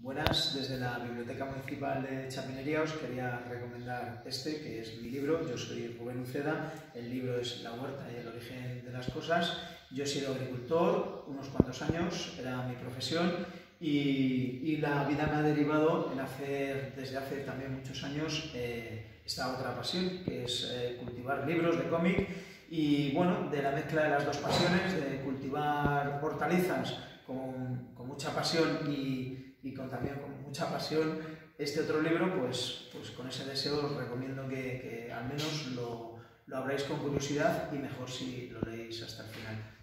Buenas, desde la Biblioteca Municipal de Chapinería os quería recomendar este, que es mi libro. Yo soy Rubén Uceda, el libro es La huerta y el origen de las cosas. Yo he sido agricultor unos cuantos años, era mi profesión, y la vida me ha derivado en hacer, desde hace también muchos años, esta otra pasión, que es cultivar libros de cómic. Y bueno, de la mezcla de las dos pasiones, de cultivar hortalizas con mucha pasión y también con mucha pasión este otro libro, pues con ese deseo os recomiendo que al menos lo abráis con curiosidad y mejor si lo leéis hasta el final.